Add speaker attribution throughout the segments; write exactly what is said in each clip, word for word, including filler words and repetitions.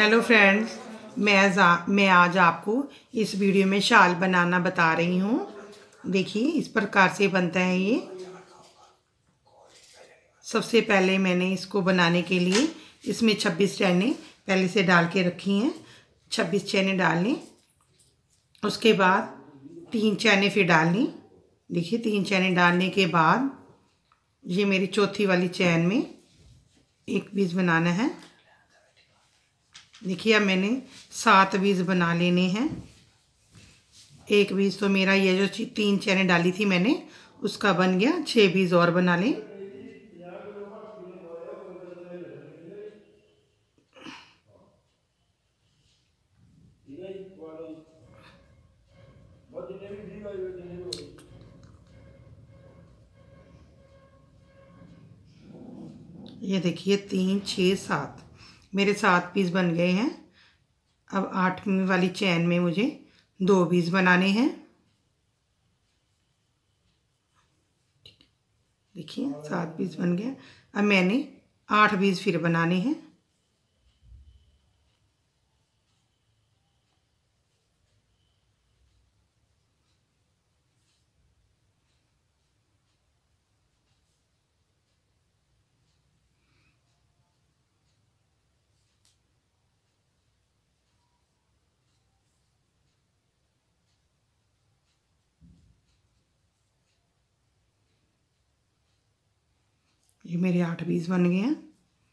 Speaker 1: Hello friends, मैं आज मैं आज आपको इस वीडियो में शाल बनाना बता रही हूँ। देखिए इस प्रकार से बनता है ये। सबसे पहले मैंने इसको बनाने के लिए इसमें छब्बीस चैने पहले से डाल के रखी हैं। छब्बीस चैने डालनी, उसके बाद तीन चैने फिर डालनी। देखिए तीन चैने डालने के बाद ये मेरी चौथी वाली चैन में एक बीज बनाना है। देखिए अब मैंने सात बीज बना लेने हैं। एक बीज तो मेरा ये जो तीन चैने डाली थी मैंने उसका बन गया। छः बीज और बना लें। ये देखिए तीन छः सात मेरे सात पीस बन गए हैं। अब आठवीं वाली चैन में मुझे दो बीज बनाने हैं। देखिए सात पीस बन गया। अब मैंने आठ बीज फिर बनाने हैं। ये मेरे आठ बीज बन गए हैं।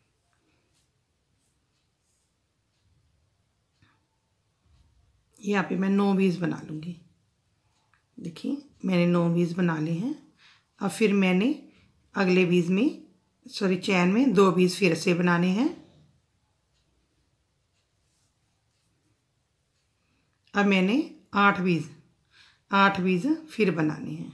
Speaker 1: यहाँ पे मैं नौ बीज बना लूँगी। देखिए मैंने नौ बीज बना लिए हैं। अब फिर मैंने अगले बीज में सॉरी चैन में दो बीज फिर से बनाने हैं। अब मैंने आठ बीज आठ बीज फिर बनाने हैं।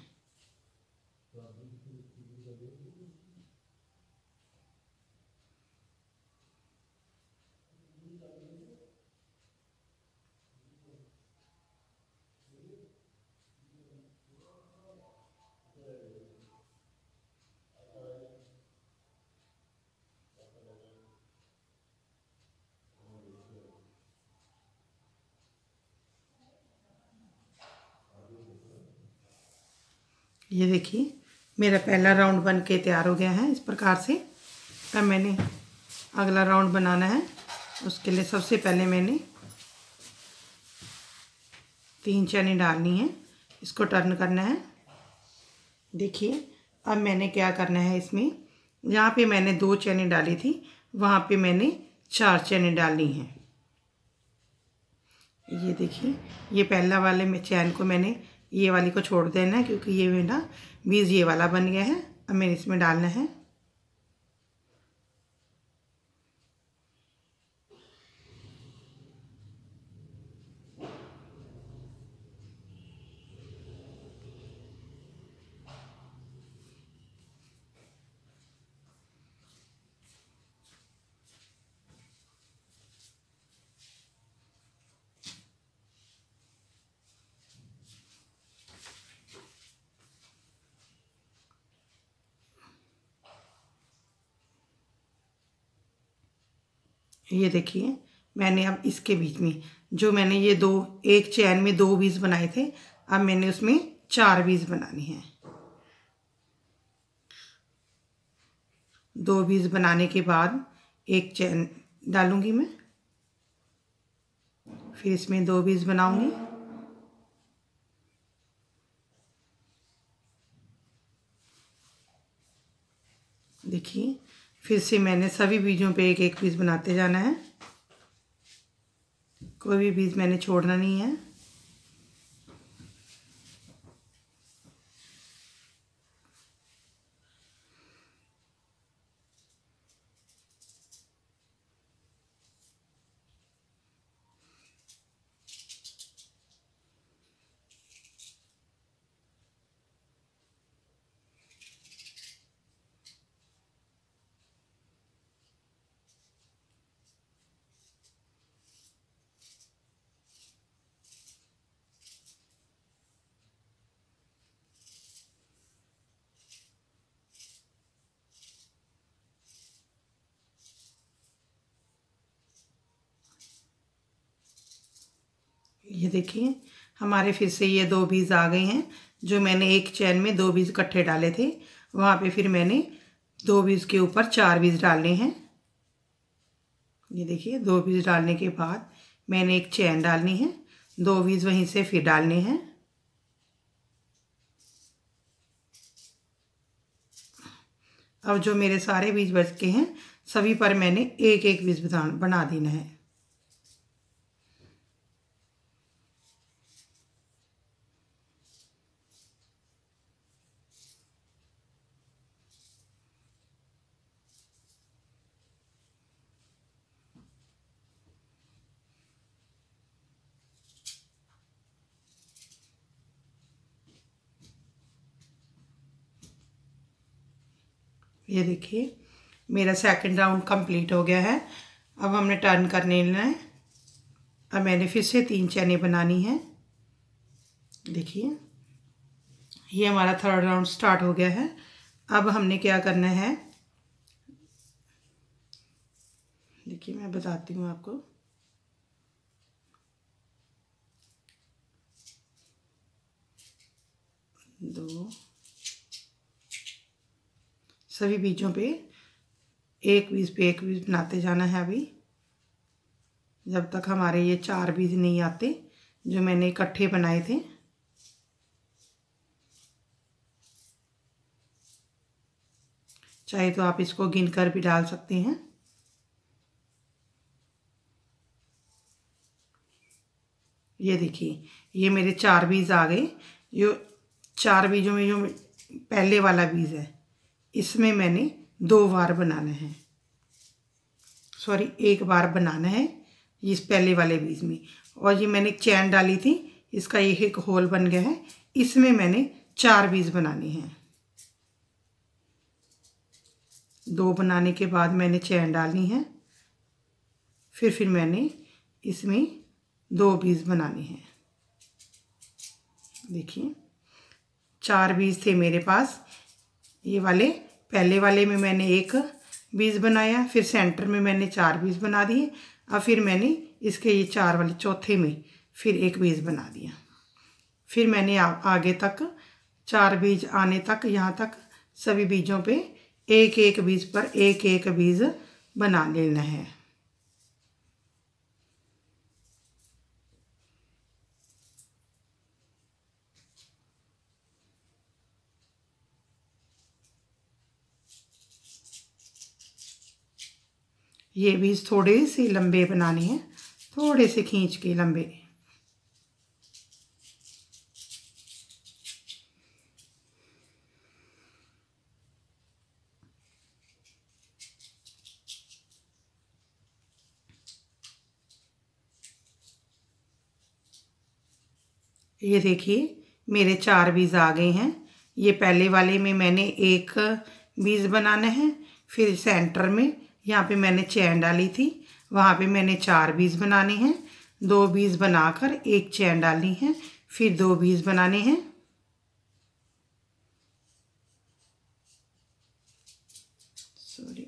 Speaker 1: ये देखिए मेरा पहला राउंड बन के तैयार हो गया है इस प्रकार से। अब मैंने अगला राउंड बनाना है। उसके लिए सबसे पहले मैंने तीन चैने डालनी है, इसको टर्न करना है। देखिए अब मैंने क्या करना है, इसमें जहाँ पे मैंने दो चैने डाली थी वहाँ पे मैंने चार चैने डालनी हैं। ये देखिए ये पहला वाले में चैन को मैंने ये वाली को छोड़ देना है क्योंकि ये मेरा बीज ये वाला बन गया है। अब मैंने इसमें डालना है। ये देखिए मैंने अब इसके बीच में जो मैंने ये दो एक चैन में दो बीज बनाए थे, अब मैंने उसमें चार बीज बनाने हैं। दो बीज बनाने के बाद एक चैन डालूंगी मैं, फिर इसमें दो बीज बनाऊंगी। देखिए फिर से मैंने सभी बीजों पे एक एक पीस बनाते जाना है। कोई भी बीज मैंने छोड़ना नहीं है। ये देखिए हमारे फिर से ये दो बीज आ गए हैं। जो मैंने एक चैन में दो बीज इकट्ठे डाले थे, वहाँ पे फिर मैंने दो बीज के ऊपर चार बीज डालने हैं। ये देखिए दो बीज डालने के बाद मैंने एक चैन डालनी है, दो बीज वहीं से फिर डालने हैं। अब जो मेरे सारे बीज बच के हैं सभी पर मैंने एक एक बीज बना देना है। ये देखिए मेरा सेकंड राउंड कंप्लीट हो गया है। अब हमने टर्न करने लेना है। अब मैंने फिर से तीन चैनें बनानी है। देखिए ये हमारा थर्ड राउंड स्टार्ट हो गया है। अब हमने क्या करना है, देखिए मैं बताती हूँ आपको। दो सभी बीजों पे एक बीज पे एक बीज बनाते जाना है अभी, जब तक हमारे ये चार बीज नहीं आते जो मैंने इकट्ठे बनाए थे। चाहे तो आप इसको गिनकर भी डाल सकते हैं। ये देखिए ये मेरे चार बीज आ गए। जो चार बीजों में जो पहले वाला बीज है इसमें मैंने दो बार बनाना है, सॉरी एक बार बनाना है इस पहले वाले बीज में। और ये मैंने चैन डाली थी, इसका एक एक होल बन गया है, इसमें मैंने चार बीज बनाने हैं। दो बनाने के बाद मैंने चैन डालनी है, फिर फिर मैंने इसमें दो बीज बनाने हैं। देखिए चार बीज थे मेरे पास, ये वाले पहले वाले में मैंने एक बीज बनाया, फिर सेंटर में मैंने चार बीज बना दिए, और फिर मैंने इसके ये चार वाले चौथे में फिर एक बीज बना दिया। फिर मैंने आ, आगे तक चार बीज आने तक यहाँ तक सभी बीजों पे एक एक बीज पर एक एक बीज बना लेना है। ये बीज थोड़े से लंबे बनाने हैं, थोड़े से खींच के लंबे। ये देखिए मेरे चार बीज आ गए हैं। ये पहले वाले में मैंने एक बीज बनाना है, फिर सेंटर में यहाँ पे मैंने चैन डाली थी, वहाँ पे मैंने चार बीज बनाने हैं। दो बीज बनाकर एक चैन डालनी है, फिर दो बीज बनाने हैं। सॉरी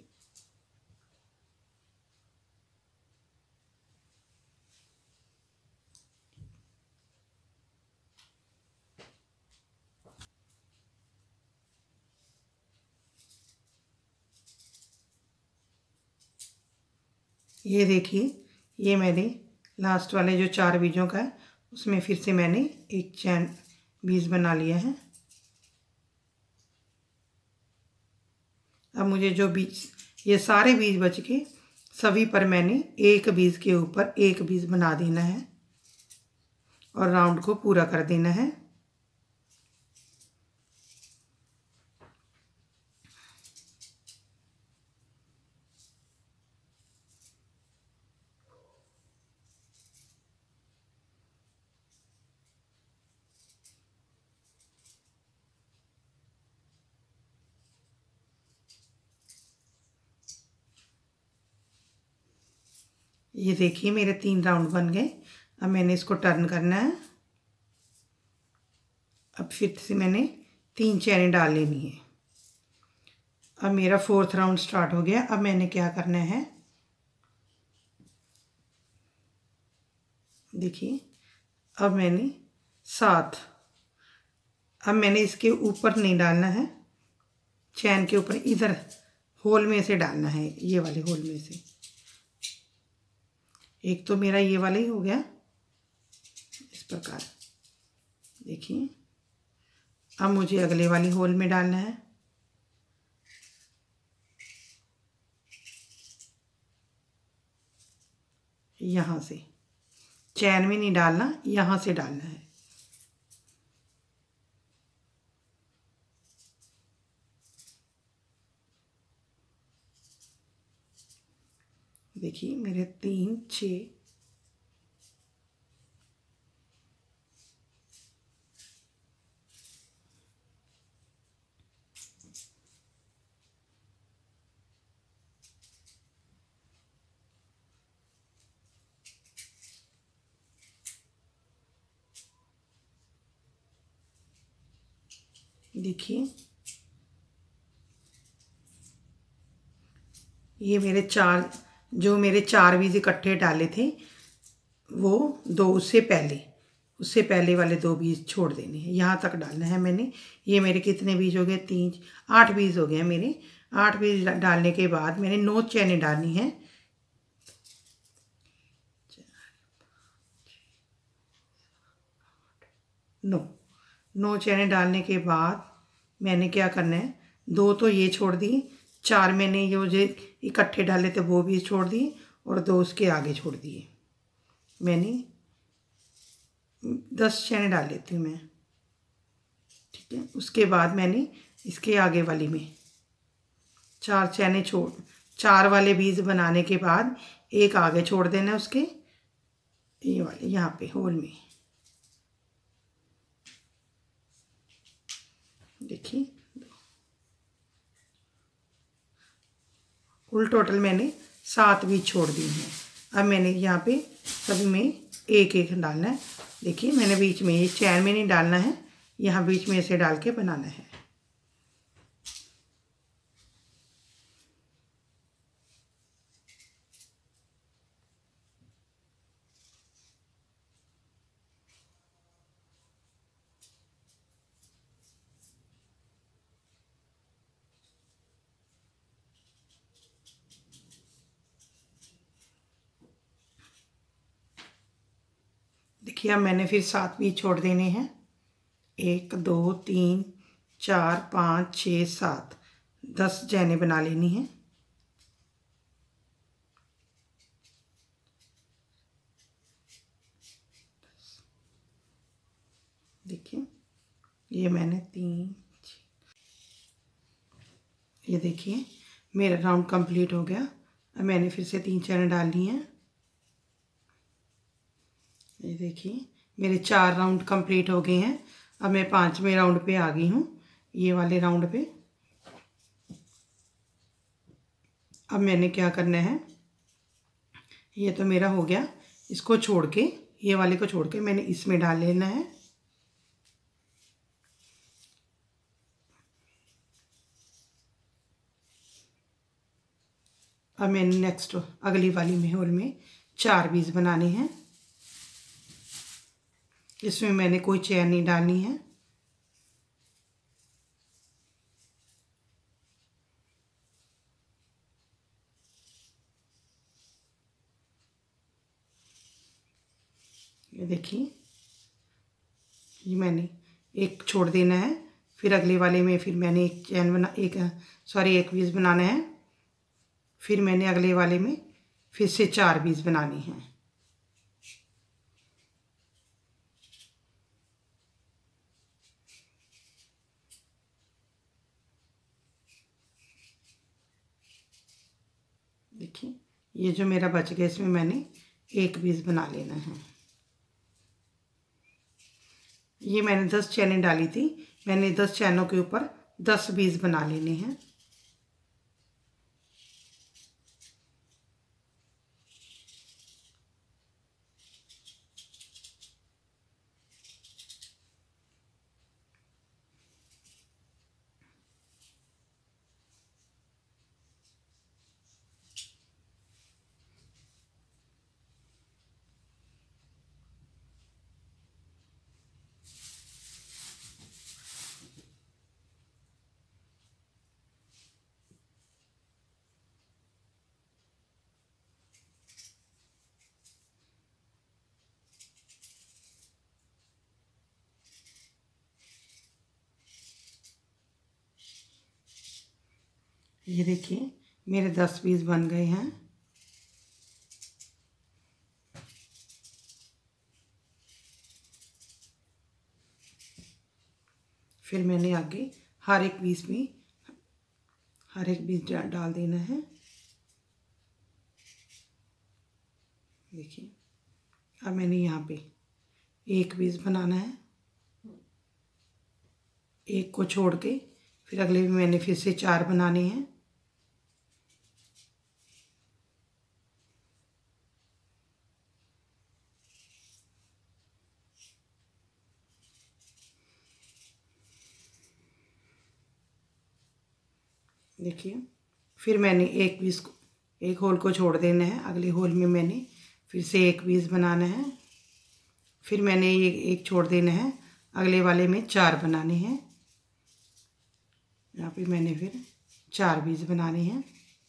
Speaker 1: ये देखिए ये मैंने लास्ट वाले जो चार बीजों का है उसमें फिर से मैंने एक चैन बीज बना लिया है। अब मुझे जो बीज ये सारे बीज बच के सभी पर मैंने एक बीज के ऊपर एक बीज बना देना है और राउंड को पूरा कर देना है। ये देखिए मेरे तीन राउंड बन गए। अब मैंने इसको टर्न करना है। अब फिर से मैंने तीन चैनें डाल लेनी है। अब मेरा फोर्थ राउंड स्टार्ट हो गया। अब मैंने क्या करना है, देखिए अब मैंने सात, अब मैंने इसके ऊपर नहीं डालना है, चैन के ऊपर इधर होल में से डालना है, ये वाले होल में से। एक तो मेरा ये वाला ही हो गया इस प्रकार, देखिए। अब मुझे अगले वाली होल में डालना है, यहाँ से, चैन में नहीं डालना, यहाँ से डालना है। देखिए मेरे तीन छः, देखिए ये मेरे चार, जो मेरे चार बीज इकट्ठे डाले थे वो दो, उससे पहले उससे पहले वाले दो बीज छोड़ देने हैं, यहाँ तक डालना है मैंने। ये मेरे कितने बीज हो गए, तीन, आठ बीज हो गए मेरे। आठ बीज डालने के बाद मैंने नौ चैनें डालनी है। नौ नौ चैनें डालने के बाद मैंने क्या करना है, दो तो ये छोड़ दिए, चार मैंने ये जो इकट्ठे डाले थे वो भी छोड़ दिए, और दो उसके आगे छोड़ दिए। मैंने दस चैने डाल लेती हूँ मैं, ठीक है। उसके बाद मैंने इसके आगे वाली में चार चैने छोड़, चार वाले बीज बनाने के बाद एक आगे छोड़ देना है उसके, ये वाले यहाँ पे होल में, देखिए। कुल टोटल मैंने सात बीज छोड़ दी हैं। अब मैंने यहाँ पे सभी में एक एक डालना है। देखिए मैंने बीच में, ये चैन में नहीं डालना है, यहाँ बीच में ऐसे डाल के बनाना है। देखिए अब मैंने फिर सात बीज छोड़ देने हैं, एक दो तीन चार पाँच छः सात, दस चैने बना लेनी है। देखिए ये मैंने तीन, ये देखिए मेरा राउंड कंप्लीट हो गया। अब मैंने फिर से तीन चैने डालनी है। ये देखिए मेरे चार राउंड कंप्लीट हो गए हैं। अब मैं पांचवें राउंड पे आ गई हूँ, ये वाले राउंड पे। अब मैंने क्या करना है, ये तो मेरा हो गया, इसको छोड़ के, ये वाले को छोड़ के मैंने इसमें डाल लेना है। अब मैंने नेक्स्ट अगली वाली में होल में चार बीज बनाने हैं। इसमें मैंने कोई चैन नहीं डालनी है। ये देखिए ये मैंने एक छोड़ देना है, फिर अगले वाले में फिर मैंने एक चैन बना, एक सॉरी एक बीज बनाना है, फिर मैंने अगले वाले में फिर से चार बीज बनानी है। देखिए ये जो मेरा बच गया, इसमें मैंने एक बीज बना लेना है। ये मैंने दस चैनें डाली थी, मैंने दस चैनों के ऊपर दस बीज बना लेने हैं। ये देखिए मेरे दस बीज बन गए हैं। फिर मैंने आगे हर एक बीज में हर एक बीज डाल देना है। देखिए अब मैंने यहाँ पे एक बीज बनाना है, एक को छोड़ के फिर अगले में मैंने फिर से चार बनाने हैं। देखिए फिर मैंने एक बीज को एक होल को छोड़ देना है, अगले होल में मैंने फिर से एक बीज बनाना है। फिर मैंने ये एक छोड़ देना है, अगले वाले में चार बनाने हैं। यहाँ पे मैंने फिर चार बीज बनाने हैं।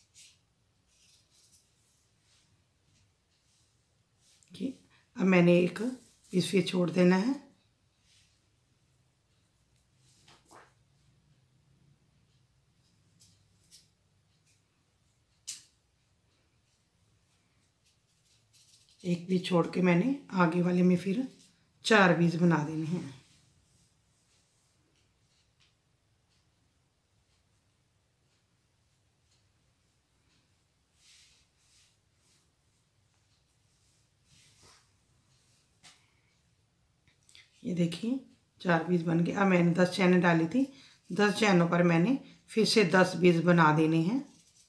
Speaker 1: ठीक, अब मैंने एक बीज फिर छोड़ देना है। एक बीज छोड़ के मैंने आगे वाले में फिर चार बीज बना देने हैं। ये देखिए चार बीज बन गए। अब मैंने दस चैनें डाली थी, दस चैनों पर मैंने फिर से दस बीज बना देने हैं।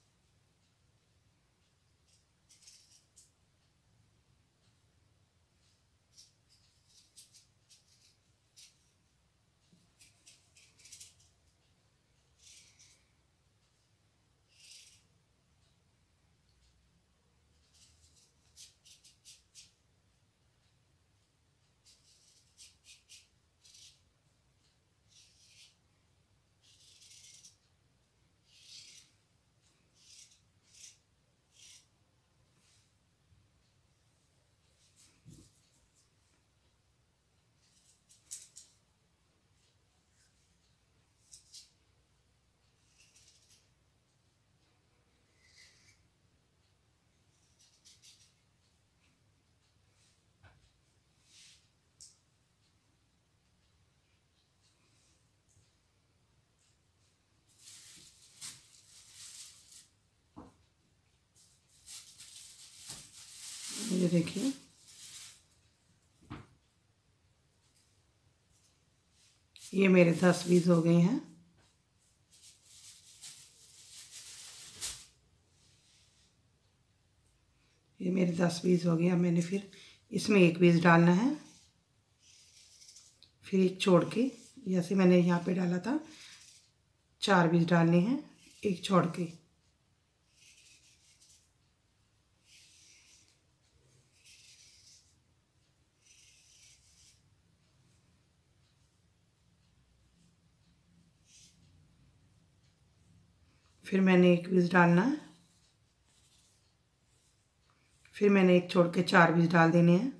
Speaker 1: ये देखिए ये मेरे दस बीज हो गए हैं। ये मेरे दस बीज हो गया। मैंने फिर इसमें एक बीज डालना है, फिर एक छोड़ के जैसे मैंने यहाँ पे डाला था चार बीज डालने हैं, एक छोड़ के। फिर मैंने एक बीज डालना है, फिर मैंने एक छोड़ के चार बीज डाल देने हैं।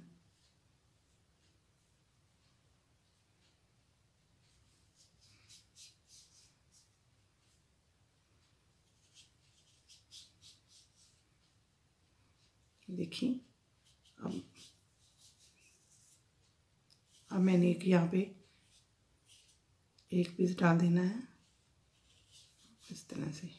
Speaker 1: देखिए अब अब मैंने एक यहाँ पे एक पीस डाल देना है इस तरह से।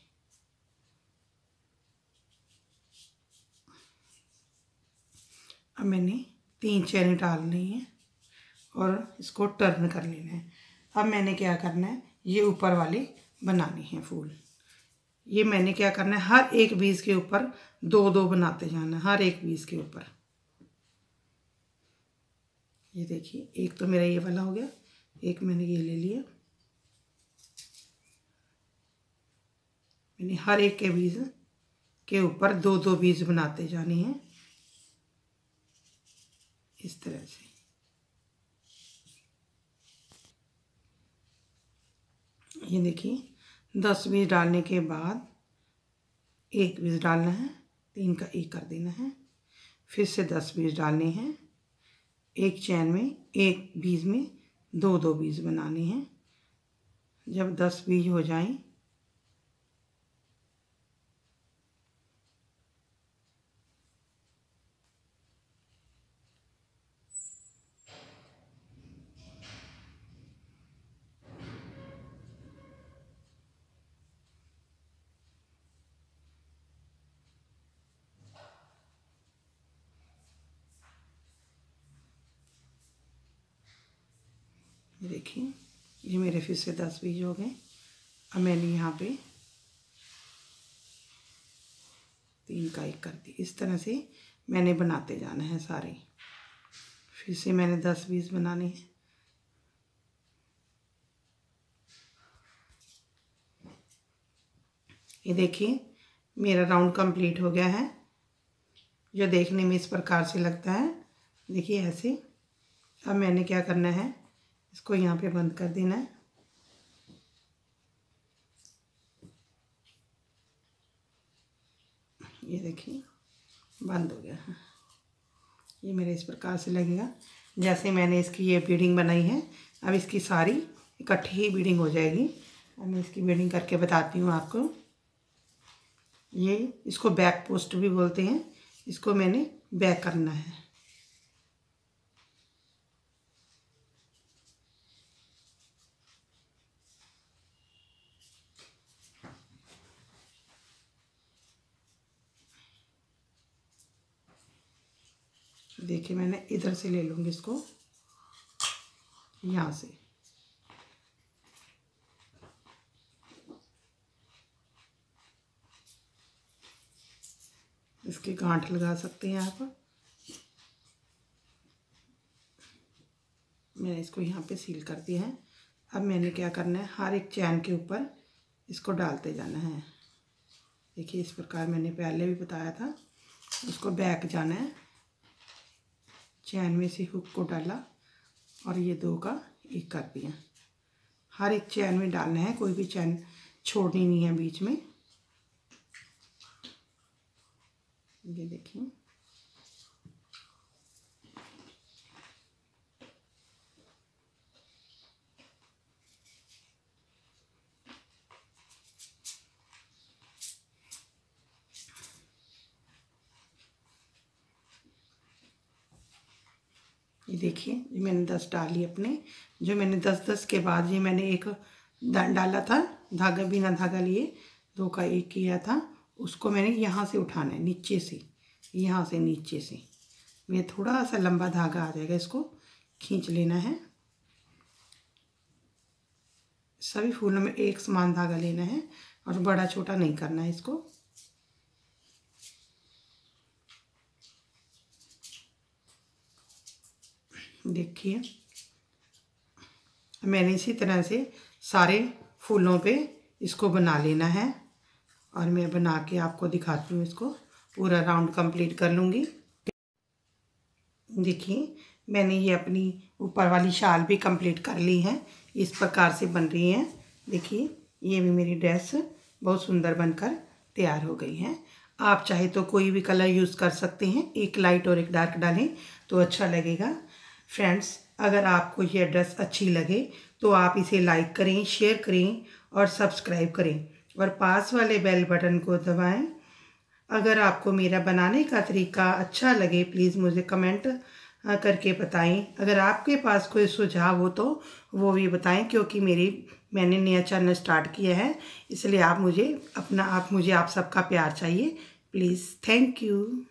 Speaker 1: अब मैंने तीन चैने डालनी है और इसको टर्न कर लेना है। अब मैंने क्या करना है, ये ऊपर वाले बनाने हैं फूल। ये मैंने क्या करना है, हर एक बीज के ऊपर दो दो बनाते जाना, हर एक बीज के ऊपर। ये देखिए एक तो मेरा ये वाला हो गया, एक मैंने ये ले लिया। मैंने हर एक के बीज के ऊपर दो दो बीज बनाते जाने हैं इस तरह से। ये देखिए दस बीज डालने के बाद एक बीज डालना है, तीन का एक कर देना है। फिर से दस बीज डालने हैं, एक चैन में एक बीज में दो दो बीज बनाने हैं। जब दस बीज हो जाएं ये देखिए, ये मेरे फिर से दस बीज हो गए। अब मैंने यहाँ पे तीन का एक कर दी। इस तरह से मैंने बनाते जाना है सारे। फिर से मैंने दस बीज बनाने हैं। ये देखिए मेरा राउंड कंप्लीट हो गया है, जो देखने में इस प्रकार से लगता है। देखिए ऐसे। अब मैंने क्या करना है, इसको यहाँ पे बंद कर देना है। ये देखिए बंद हो गया है। ये मेरे इस प्रकार से लगेगा जैसे मैंने इसकी ये बीडिंग बनाई है। अब इसकी सारी इकट्ठी ही बीडिंग हो जाएगी। अब मैं इसकी बीडिंग करके बताती हूँ आपको। ये इसको बैक पोस्ट भी बोलते हैं। इसको मैंने बैक करना है। देखिए मैंने इधर से ले लूँगी इसको, यहाँ से। इसकी गांठ लगा सकते हैं आप। मैंने इसको यहाँ पे सील कर दिया है। अब मैंने क्या करना है, हर एक चैन के ऊपर इसको डालते जाना है। देखिए इस प्रकार मैंने पहले भी बताया था। उसको बैक जाना है, चैन में से हुक को डाला और ये दो का एक कर दिया। हर एक चैन में डालना है, कोई भी चैन छोड़नी नहीं है बीच में। ये देखिए ये देखिए ये मैंने दस डाली अपने। जो मैंने दस दस के बाद ये मैंने एक डाला था धागा, बिना धागा लिए दो का एक किया था। उसको मैंने यहाँ से उठाना है, नीचे से, यहाँ से नीचे से। ये थोड़ा सा लंबा धागा आ जाएगा, इसको खींच लेना है। सभी फूलों में एक समान धागा लेना है और बड़ा छोटा नहीं करना है इसको। देखिए मैंने इसी तरह से सारे फूलों पे इसको बना लेना है और मैं बना के आपको दिखाती हूँ। इसको पूरा राउंड कंप्लीट कर लूँगी। देखिए मैंने ये अपनी ऊपर वाली शाल भी कंप्लीट कर ली है। इस प्रकार से बन रही है। देखिए ये भी मेरी ड्रेस बहुत सुंदर बनकर तैयार हो गई है। आप चाहे तो कोई भी कलर यूज़ कर सकते हैं, एक लाइट और एक डार्क डालें तो अच्छा लगेगा। फ्रेंड्स अगर आपको ये ड्रेस अच्छी लगे तो आप इसे लाइक करें, शेयर करें और सब्सक्राइब करें और पास वाले बेल बटन को दबाएं। अगर आपको मेरा बनाने का तरीका अच्छा लगे प्लीज़ मुझे कमेंट करके बताएं। अगर आपके पास कोई सुझाव हो तो वो भी बताएं, क्योंकि मेरी मैंने नया चैनल स्टार्ट किया है, इसलिए आप मुझे अपना आप मुझे आप सबका प्यार चाहिए प्लीज़। Thank you.